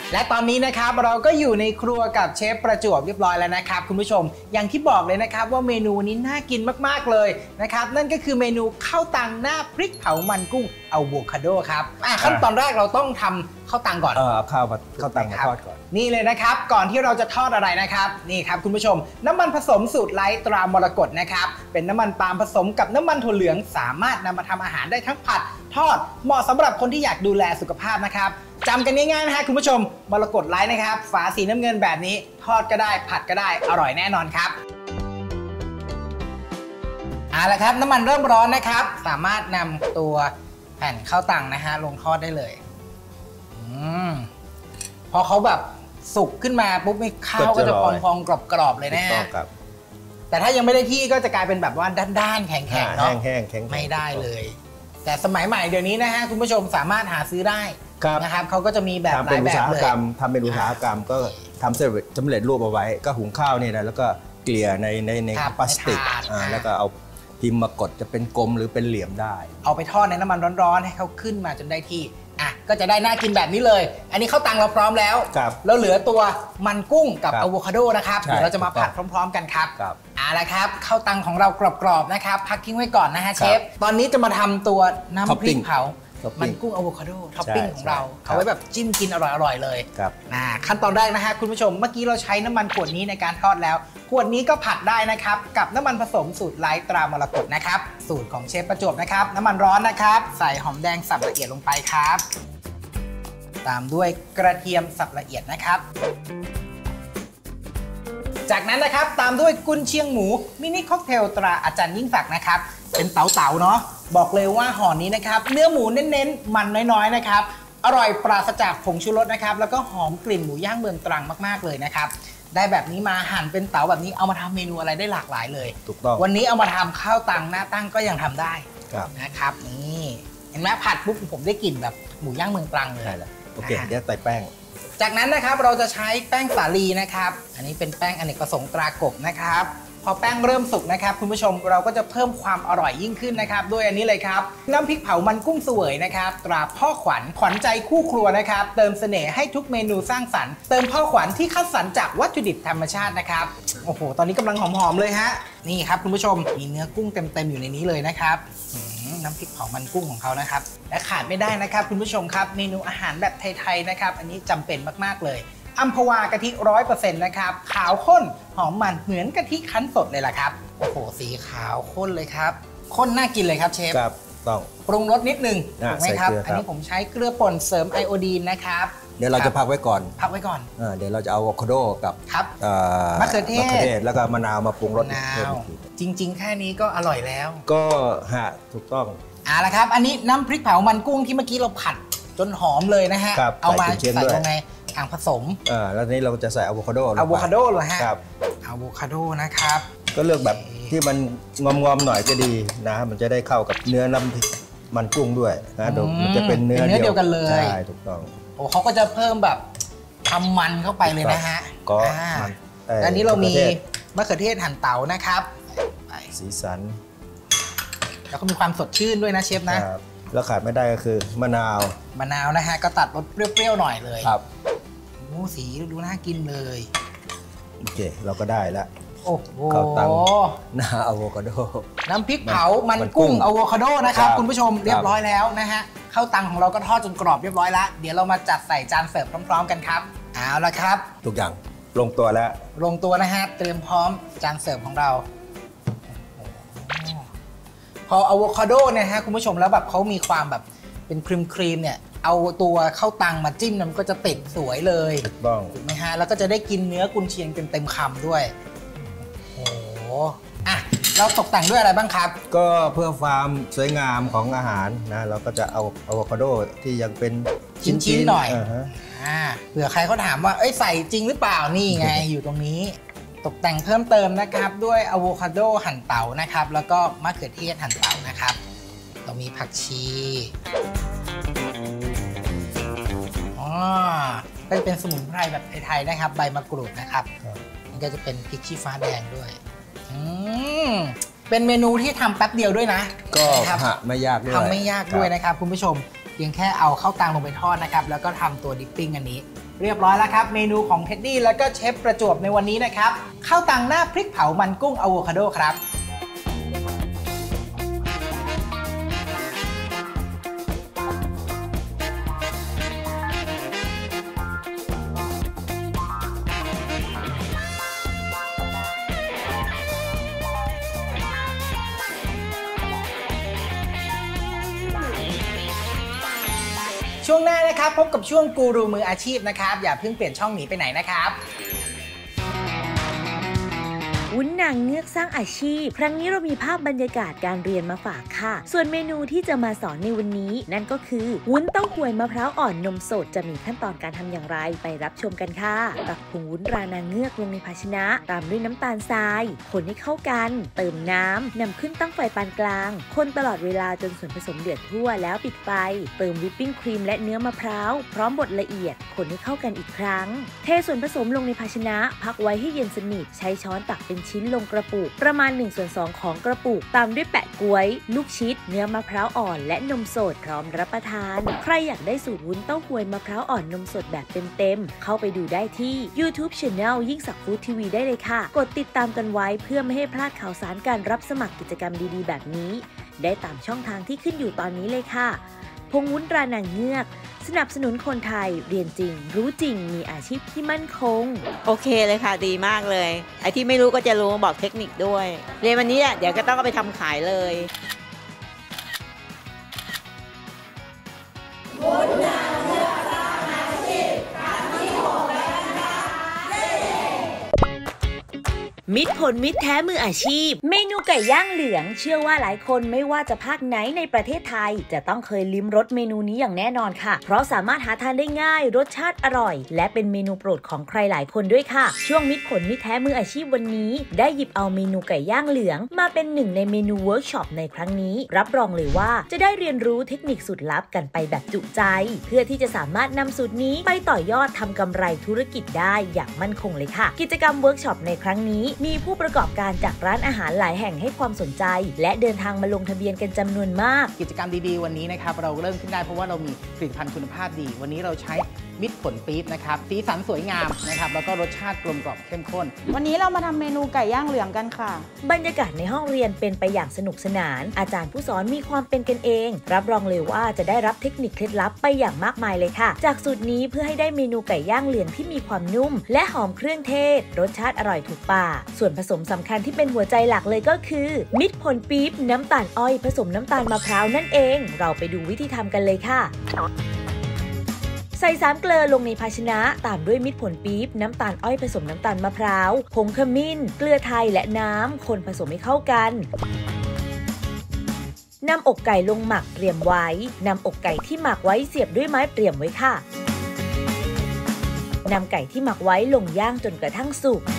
และตอนนี้นะครับเราก็อยู่ในครัวกับเชฟประจวบเรียบร้อยแล้วนะครับคุณผู้ชมอย่างที่บอกเลยนะครับว่าเมนูนี้น่ากินมากๆเลยนะครับนั่นก็คือเมนูข้าวตังหน้าพริกเผามันกุ้งอะโวคาโดครับขั้นตอนแรกเราต้องทำข้าวตังก่อนเอาข้าวตังมาทอดก่อนนี่เลยนะครับก่อนที่เราจะทอดอะไรนะครับนี่ครับคุณผู้ชมน้ำมันผสมสูตรไร้ตรามรกตนะครับเป็นน้ำมันปาล์มผสมกับน้ำมันถั่วเหลืองสามารถนำมาทำอาหารได้ทั้งผัดทอดเหมาะสำหรับคนที่อยากดูแลสุขภาพนะครับจำกันง่ายๆนะฮะคุณผู้ชมมรกตไร้นะครับฝาสีน้ำเงินแบบนี้ทอดก็ได้ผัดก็ได้อร่อยแน่นอนครับเอาละครับน้ำมันเริ่มร้อนนะครับสามารถนำตัวแผ่นข้าวตังนะฮะลงทอดได้เลยพอเขาแบบสุกขึ้นมาปุ๊บไม่ข้าวก็จะพองๆกรอบๆเลยนะฮะแต่ถ้ายังไม่ได้ที่ก็จะกลายเป็นแบบว่าด้านๆแข็งๆเนาะแห้งๆไม่ได้เลยแต่สมัยใหม่เดี๋ยวนี้นะฮะคุณผู้ชมสามารถหาซื้อได้นะครับเขาก็จะมีแบบหลายแบบเลยทำเป็นอุตสาหกรรมก็ทำสำเร็จรูปเอาไว้ก็หุงข้าวนี่นะแล้วก็เกลี่ยในพลาสติกแล้วก็เอาพิมพ์มากดจะเป็นกลมหรือเป็นเหลี่ยมได้เอาไปทอดในน้ำมันร้อนๆให้เขาขึ้นมาจนได้ที่ก็จะได้น่ากินแบบนี้เลยอันนี้ข้าวตังเราพร้อมแล้วแล้วเหลือตัวมันกุ้งกับอะโวคาโดนะครับเดี๋ยวเราจะมาผัดพร้อมๆกันครับเอาละครับข้าวตังของเรากรอบๆนะครับพักทิ้งไว้ก่อนนะฮะเชฟตอนนี้จะมาทำตัวน้ำพริกเผามันกุ้งอะโวคาโดท็อปปิ้งของเราเอาไว้แบบจิ้มกินอร่อยๆเลยขั้นตอนแรกนะฮะคุณผู้ชมเมื่อกี้เราใช้น้ำมันขวดนี้ในการทอดแล้วขวดนี้ก็ผัดได้นะครับกับน้ำมันผสมสูตรไร้ตรามรกตนะครับสูตรของเชฟประจวบนะครับน้ำมันร้อนนะครับใส่หอมแดงสับละเอียดลงไปครับตามด้วยกระเทียมสับละเอียดนะครับจากนั้นนะครับตามด้วยกุนเชียงหมูมินิค็อกเทลตราอาจารย์ยิ่งศักดิ์นะครับเป็นเต๋าๆเนาะบอกเลยว่าห่อนี้นะครับเนื้อหมูเน้นๆมันน้อยๆนะครับอร่อยปราศจากผงชูรสนะครับแล้วก็หอมกลิ่นหมูย่างเมืองตรังมากๆเลยนะครับได้แบบนี้มาหั่นเป็นเต๋าแบบนี้เอามาทำเมนูอะไรได้หลากหลายเลยถูกต้องวันนี้เอามาทำข้าวตังหน้าตั้งก็ยังทำได้นะครับนี่เห็นไหมผัดปุ๊บผมได้กลิ่นแบบหมูย่างเมืองตรังเลยโอเคเดี๋ยวใส่แป้งจากนั้นนะครับเราจะใช้แป้งสาลีนะครับอันนี้เป็นแป้งอเนกประสงค์ตรากบนะครับพอแป้งเริ่มสุกนะครับคุณผู้ชมเราก็จะเพิ่มความอร่อยยิ่งขึ้นนะครับด้วยอันนี้เลยครับน้ำพริกเผามันกุ้งเสวยนะครับตราพ่อขวัญใจคู่ครัวนะครับเติมเสน่ห์ให้ทุกเมนูสร้างสรรค์เติมพ่อขวัญที่คัดสรรจากวัตถุดิบธรรมชาตินะครับโอ้โหตอนนี้กำลังหอมๆเลยฮะนี่ครับคุณผู้ชมมีเนื้อกุ้งเต็มๆอยู่ในนี้เลยนะครับน้ำพริกเผามันกุ้งของเขานะครับและขาดไม่ได้นะครับคุณผู้ชมครับเมนูอาหารแบบไทยๆนะครับอันนี้จำเป็นมากๆเลยอัมพวากะทิ 100% นะครับขาวข้นหอมมันเหมือนกะทิคั้นสดเลยล่ะครับโอ้โหสีขาวข้นเลยครับข้นน่ากินเลยครับเชฟครับต้องปรุงรสนิดนึงถูกไหมครับอันนี้ผมใช้เกลือป่นเสริมไอโอดีนนะครับเดี๋ยวเราจะพักไว้ก่อนเดี๋ยวเราจะเอาอะโวคาโดกับมะเขือเทศแล้วก็มะนาวมาปรุงรสจริงๆแค่นี้ก็อร่อยแล้วก็ถูกต้องละครับอันนี้น้ำพริกเผามันกุ้งที่เมื่อกี้เราผัดจนหอมเลยนะฮะเอามาใส่ลงในอ่างผสมแล้วนี้เราจะใส่อะโวคาโดอะโวคาโดเหรอฮะอะโวคาโดนะครับก็เลือกแบบที่มันงอมๆหน่อยก็ดีนะมันจะได้เข้ากับเนื้อน้ำพริกมันกุ้งด้วยนะมันจะเป็นเนื้อเดียวกันเลยใช่ถูกต้องโอ้เขาก็จะเพิ่มแบบทำมันเข้าไปเลยนะฮะก็อันนี้เรามีมะเขือเทศหั่นเต๋านะครับสีสันแล้วก็มีความสดชื่นด้วยนะเชฟนะแล้วขาดไม่ได้ก็คือมะนาวนะฮะก็ตัดรสเปรี้ยวๆหน่อยเลยครับโอ้สีดูน่ากินเลยโอเคเราก็ได้แล้วโอ้โหข้าวตังหน้าอะโวคาโดน้ำพริกเผามันกุ้งอะโวคาโดนะครับคุณผู้ชมเรียบร้อยแล้วนะฮะข้าวตังของเราก็ทอดจนกรอบเรียบร้อยแล้วเดี๋ยวเรามาจัดใส่จานเสิร์ฟพร้อมๆกันครับเอาละครับทุกอย่างลงตัวแล้วลงตัวนะฮะเตรียมพร้อมจานเสิร์ฟของเราพออะโวคาโดเนี่ยฮะคุณผู้ชมแล้วแบบเขามีความแบบเป็นครีมเนี่ยเอาตัวข้าวตังมาจิ้มมันก็จะติดสวยเลยถูกไหมฮะแล้วก็จะได้กินเนื้อกุนเชียงเต็มคำด้วยโอ้โหเราตกแต่งด้วยอะไรบ้างครับก็เพื่อความสวยงามของอาหารนะเราก็จะเอาอะโวคาโดที่ยังเป็นชิ้นๆหน่อยเผื่อใครเขาถามว่าใส่จริงหรือเปล่านี่ไง อยู่ตรงนี้ตกแต่งเพิ่มเติมนะครับด้วยอะโวคาโดหั่นเต๋านะครับแล้วก็มะเขือเทศหั่นเต๋านะครับเรามีผักชีก็จะเป็นสมุนไพรแบบไทยๆนะครับใบมะกรูดนะครับนี่ก็จะเป็นพริกชี้ฟ้าแดงด้วยเป็นเมนูที่ทำแป๊บเดียวด้วยนะก็ไม่ยากด้วยทำไม่ยากด้วยนะครับคุณผู้ชมเพียงแค่เอาข้าวตังลงไปทอดนะครับแล้วก็ทำตัวดิปปิ้งอันนี้เรียบร้อยแล้วครับเมนูของเท็ดดี้แล้วก็เชฟประจวบในวันนี้นะครับข้าวตังหน้าพริกเผามันกุ้งอะโวคาโดครับช่วงหน้านะครับพบกับช่วงกูรูมืออาชีพนะครับอย่าเพิ่งเปลี่ยนช่องหนีไปไหนนะครับวุ้นนางเงือกสร้างอาชีพครั้งนี้เรามีภาพบรรยากาศการเรียนมาฝากค่ะส่วนเมนูที่จะมาสอนในวันนี้นั่นก็คือวุ้นเต้าหวยมะพร้าวอ่อนนมสดจะมีขั้นตอนการทำอย่างไรไปรับชมกันค่ะตักผงวุ้นรานางเงือกลงในภาชนะตามด้วยน้ำตาลทรายคนให้เข้ากันเติมน้ำนำขึ้นตั้งไฟปานกลางคนตลอดเวลาจนส่วนผสมเดือดทั่วแล้วปิดไฟเติมวิปปิ้งครีมและเนื้อมะพร้าวพร้อมบดละเอียดคนให้เข้ากันอีกครั้งเทส่วนผสมลงในภาชนะพักไว้ให้เย็นสนิทใช้ช้อนตักเป็นชิ้นลงกระปุกประมาณ 1/2 ของกระปุกตามด้วยแปะก๊วยลูกชิดเนื้อมะพร้าวอ่อนและนมสดพร้อมรับประทานใครอยากได้สูตรวุ้นเต้าหวยมะพร้าวอ่อนนมสดแบบเต็มๆเข้าไปดูได้ที่ YouTube Channel ยิ่งศักดิ์ฟู้ดทีวีได้เลยค่ะกดติดตามกันไว้เพื่อไม่ให้พลาดข่าวสารการรับสมัครกิจกรรมดีๆแบบนี้ได้ตามช่องทางที่ขึ้นอยู่ตอนนี้เลยค่ะพงวุ้นตรานางเงือกสนับสนุนคนไทยเรียนจริงรู้จริงมีอาชีพที่มั่นคงโอเคเลยค่ะดีมากเลยไอ้ที่ไม่รู้ก็จะรู้บอกเทคนิคด้วยเรียนวันนี้เดี๋ยวก็ต้องเอาไปทำขายเลยมิตรผลมิตรแท้มืออาชีพเมนูไก่ย่างเหลืองเชื่อว่าหลายคนไม่ว่าจะภาคไหนในประเทศไทยจะต้องเคยลิ้มรสเมนูนี้อย่างแน่นอนค่ะเพราะสามารถหาทานได้ง่ายรสชาติอร่อยและเป็นเมนูโปรดของใครหลายคนด้วยค่ะช่วงมิตรผลมิตรแท้มืออาชีพวันนี้ได้หยิบเอาเมนูไก่ย่างเหลืองมาเป็นหนึ่งในเมนูเวิร์กช็อปในครั้งนี้รับรองเลยว่าจะได้เรียนรู้เทคนิคสุดลับกันไปแบบจุใจเพื่อที่จะสามารถนำสูตรนี้ไปต่อยอดทำกำไรธุรกิจได้อย่างมั่นคงเลยค่ะกิจกรรมเวิร์กช็อปในครั้งนี้มีผู้ประกอบการจากร้านอาหารหลายแห่งให้ความสนใจและเดินทางมาลงทะเบียนกันจำนวนมากกิจกรรมดีๆวันนี้นะครับเราเริ่มขึ้นได้เพราะว่าเรามีผลิตภัณฑ์คุณภาพดีวันนี้เราใช้มิตรผลปี๊บนะครับสีสันสวยงามนะครับแล้วก็รสชาติกลมกล่อมเข้มข้นวันนี้เรามาทำเมนูไก่ย่างเหลืองกันค่ะบรรยากาศในห้องเรียนเป็นไปอย่างสนุกสนานอาจารย์ผู้สอนมีความเป็นกันเองรับรองเลยว่าจะได้รับเทคนิคเคล็ดลับไปอย่างมากมายเลยค่ะจากสูตรนี้เพื่อให้ได้เมนูไก่ย่างเหลืองที่มีความนุ่มและหอมเครื่องเทศรสชาติอร่อยถูกปากส่วนผสมสำคัญที่เป็นหัวใจหลักเลยก็คือมิตรผลปี๊บน้ำตาลอ้อยผสมน้ำตาลมะพร้าวนั่นเองเราไปดูวิธีทำกันเลยค่ะใส่3 เกลือลงในภาชนะตามด้วยมิตรผลปี๊บน้ำตาลอ้อยผสมน้ำตาลมะพร้าวผงขมิ้นเกลือไทยและน้ำคนผสมให้เข้ากันนำอกไก่ลงหมักเตรียมไว้นำอกไก่ที่หมักไว้เสียบด้วยไม้เตรียมไว้ค่ะนำไก่ที่หมักไว้ลงย่างจนกระทั่งสุก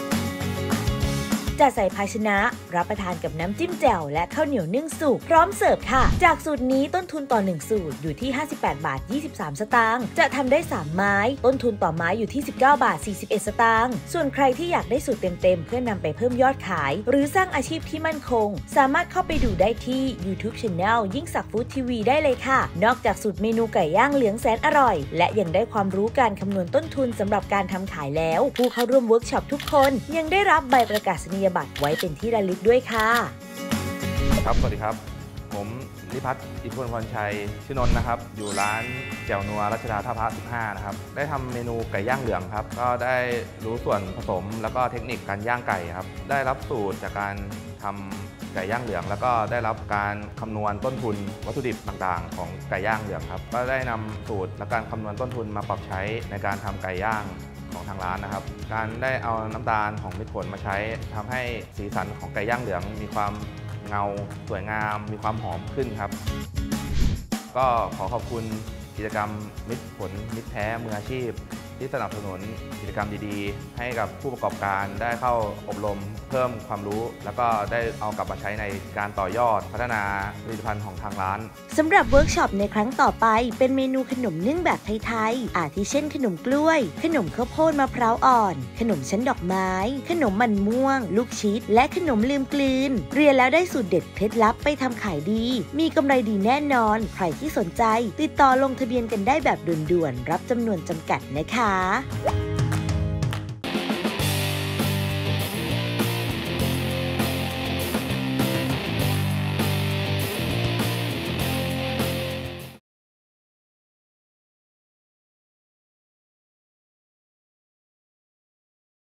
จะใส่ภาชนะรับประทานกับน้ำจิ้มแจ่วและข้าวเหนียวนึ่งสุกพร้อมเสิร์ฟค่ะจากสูตรนี้ต้นทุนต่อ1สูตรอยู่ที่58 บาท 23 สตางค์จะทำได้3ไม้ต้นทุนต่อไม้อยู่ที่19 บาท 41 สตางค์ส่วนใครที่อยากได้สูตรเต็มๆเพื่อนำไปเพิ่มยอดขายหรือสร้างอาชีพที่มั่นคงสามารถเข้าไปดูได้ที่ YouTube Channel ยิ่งศักดิ์ฟู้ดทีวีได้เลยค่ะนอกจากสูตรเมนูไก่ย่างเหลืองแสนอร่อยและยังได้ความรู้การคำนวณต้นทุนสำหรับการทำขายแล้วผู้เข้าร่วมเวิร์กช็อปทุกคนยังได้รับใบประกาศนียบัตรไว้เป็นที่ระลึกด้วยค่ะครับสวัสดีครับผมนิพัฒน์อิทธิพลพรชัยชื่อนนท์นะครับอยู่ร้านแจ่วนัวรัชดาท่าพระ15นะครับได้ทำเมนูไก่ย่างเหลืองครับก็ได้รู้ส่วนผสมแล้วก็เทคนิคการย่างไก่ครับได้รับสูตรจากการทำไก่ย่างเหลืองแล้วก็ได้รับการคำนวณต้นทุนวัตถุดิบต่างๆของไก่ย่างเหลืองครับก็ได้นำสูตรและการคำนวณต้นทุนมาปรับใช้ในการทำไก่ย่างของทางร้านนะครับการได้เอาน้ำตาลของมิตรผลมาใช้ทำให้สีสันของไก่ย่างเหลืองมีความเงาสวยงามมีความหอมขึ้นครับก็ขอขอบคุณกิจกรรมมิตรผลมิตรแท้มืออาชีพที่สนับสนุนกิจกรรมดีๆให้กับผู้ประกอบการได้เข้าอบรมเพิ่มความรู้แล้วก็ได้เอากลับมาใช้ในการต่อยอดพัฒนาผลิตภัณฑ์ของทางร้านสำหรับเวิร์กช็อปในครั้งต่อไปเป็นเมนูขนมนึ่งแบบไทยๆอาทิเช่นขนมกล้วยขนมข้าวโพดมะพร้าวอ่อนขนมชั้นดอกไม้ขนมมันม่วงลูกชิดและขนมลืมกลืนเรียนแล้วได้สูตรเด็ดเคล็ดลับไปทำขายดีมีกำไรดีแน่นอนใครที่สนใจติดต่อลงทะเบียนกันได้แบบด่วนๆรับจำนวนจำกัดนะคะนะคะ